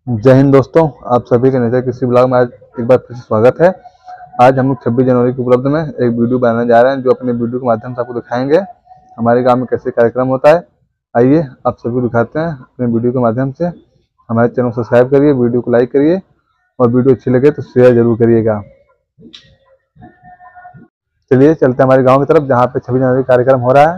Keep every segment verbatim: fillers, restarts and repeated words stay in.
जय हिंद दोस्तों, आप सभी के नजर किसी ब्लॉग में आज एक बार फिर से स्वागत है। आज हम लोग छब्बीस जनवरी के उपलक्ष्य में एक वीडियो बनाने जा रहे हैं, जो अपने वीडियो के माध्यम से आपको दिखाएंगे हमारे गांव में कैसे कार्यक्रम होता है। आइए आप सभी को दिखाते हैं अपने वीडियो के माध्यम से। हमारे चैनल को सब्सक्राइब करिए, वीडियो को लाइक करिए और वीडियो अच्छी लगे तो शेयर जरूर करिएगा। चलिए चलते हैं हमारे गाँव की तरफ, जहाँ पे छब्बीस जनवरी कार्यक्रम हो रहा है।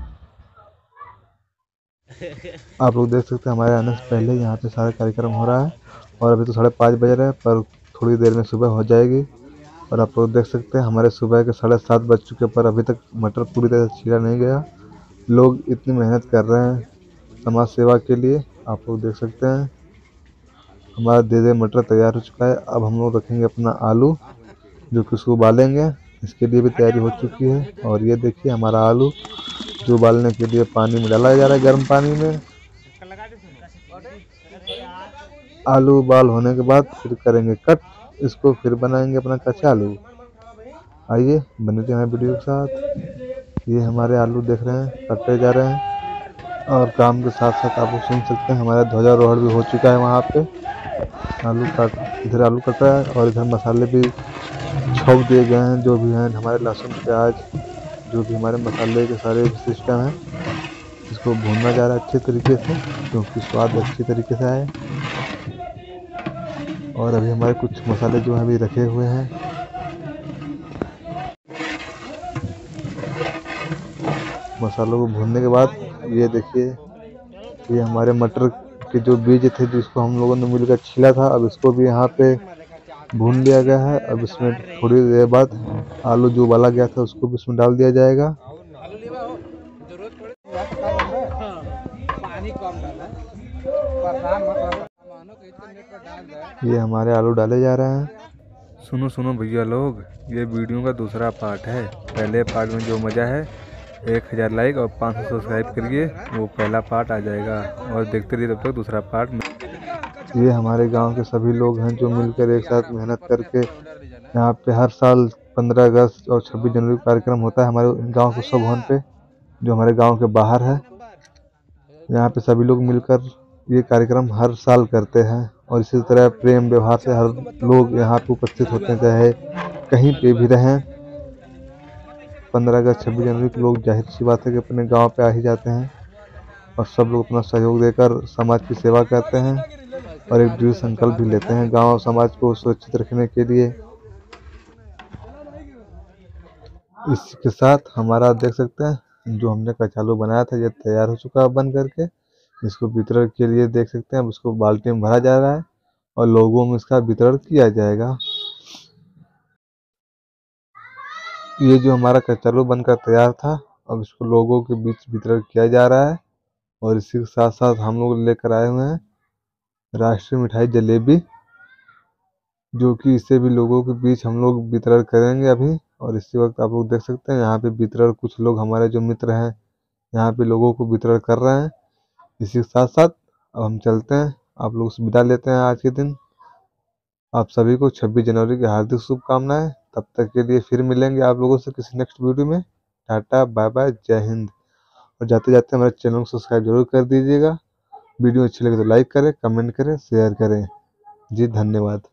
आप लोग देख सकते हैं हमारे आने से पहले यहाँ पे सारा कार्यक्रम हो रहा है और अभी तो साढ़े पाँच बज रहे हैं, पर थोड़ी देर में सुबह हो जाएगी। और आप लोग देख सकते हैं हमारे सुबह के साढ़े सात बज चुके, पर अभी तक मटर पूरी तरह से छीला नहीं गया। लोग इतनी मेहनत कर रहे हैं समाज सेवा के लिए। आप लोग देख सकते हैं हमारा दे दे मटर तैयार हो चुका है। अब हम लोग रखेंगे अपना आलू, जो कि उसको उबालेंगे। इसके लिए भी तैयारी हो चुकी है। और ये देखिए हमारा आलू जो उबालने के लिए पानी में डाला जा रहा है, गर्म पानी में। आलू उबाल होने के बाद फिर करेंगे कट, इसको फिर बनाएंगे अपना कच्चा आलू। आइए बने रहिए हमारे वीडियो के साथ। ये हमारे आलू देख रहे हैं कटते जा रहे हैं, और काम के साथ साथ आप लोग सुन सकते हैं हमारा ध्वजारोहण भी हो चुका है। वहाँ पे आलू काट इधर आलू कट रहा है और इधर मसाले भी छोंक दिए गए हैं, जो भी हैं हमारे लहसुन प्याज, जो भी हमारे मसाले के सारे सिस्टम हैं। इसको भूनना जा रहा है अच्छे तरीके से, क्योंकि स्वाद अच्छी तरीके से आए। और अभी हमारे कुछ मसाले जो हैं अभी रखे हुए हैं। मसालों को भूनने के बाद ये देखिए, ये हमारे मटर के जो बीज थे जिसको हम लोगों ने मिलकर छीला था, अब इसको भी यहाँ पे भून लिया गया है। अब इसमें थोड़ी देर बाद आलू जो उबाला गया था उसको भी इसमें डाल दिया जाएगा। ये हमारे आलू डाले जा रहे हैं। सुनो सुनो भैया लोग, ये वीडियो का दूसरा पार्ट है। पहले पार्ट में जो मज़ा है, एक हज़ार लाइक और पाँच सौ सब्सक्राइब करिए, वो पहला पार्ट आ जाएगा। और देखते रहिए तब तक दूसरा पार्ट में। ये हमारे गांव के सभी लोग हैं जो मिलकर एक साथ मेहनत करके यहाँ पे हर साल पंद्रह अगस्त और छब्बीस जनवरी का कार्यक्रम होता है हमारे गांव के उत्सव भवन पे, जो हमारे गांव के बाहर है। यहाँ पे सभी लोग मिलकर ये कार्यक्रम हर साल करते हैं, और इसी तरह प्रेम व्यवहार से हर लोग यहाँ पे उपस्थित होते हैं, चाहे कहीं पे भी रहें। पंद्रह अगस्त छब्बीस जनवरी के लोग जाहिर सी बात है कि अपने गांव पे आ ही जाते हैं, और सब लोग अपना सहयोग देकर समाज की सेवा करते हैं और एक दृढ़ संकल्प भी लेते हैं गांव और समाज को सुरक्षित रखने के लिए। इसके साथ हमारा देख सकते हैं जो हमने कचालू बनाया था, ये तैयार हो चुका है बन करके। इसको वितरण के लिए देख सकते हैं अब इसको बाल्टी में भरा जा रहा है और लोगों में इसका वितरण किया जाएगा। ये जो हमारा कचालू बनकर तैयार था, अब इसको लोगों के बीच वितरण किया जा रहा है। और इसी के साथ साथ हम लोग लेकर आए हुए हैं राष्ट्रीय मिठाई जलेबी, जो कि इससे भी लोगों के बीच हम लोग वितरण करेंगे अभी। और इसी वक्त आप लोग देख सकते हैं यहाँ पे वितरण कुछ लोग हमारे जो मित्र हैं यहाँ पे लोगों को वितरण कर रहे हैं। इसी के साथ साथ अब हम चलते हैं, आप लोग से विदा लेते हैं आज के दिन। आप सभी को छब्बीस जनवरी की हार्दिक शुभकामनाएं। तब तक के लिए फिर मिलेंगे आप लोगों से किसी नेक्स्ट वीडियो में। टाटा बाय बाय, जय हिंद। और जाते जाते हमारे चैनल को सब्सक्राइब जरूर कर दीजिएगा। वीडियो अच्छी लगे तो लाइक करें, कमेंट करें, शेयर करें। जी धन्यवाद।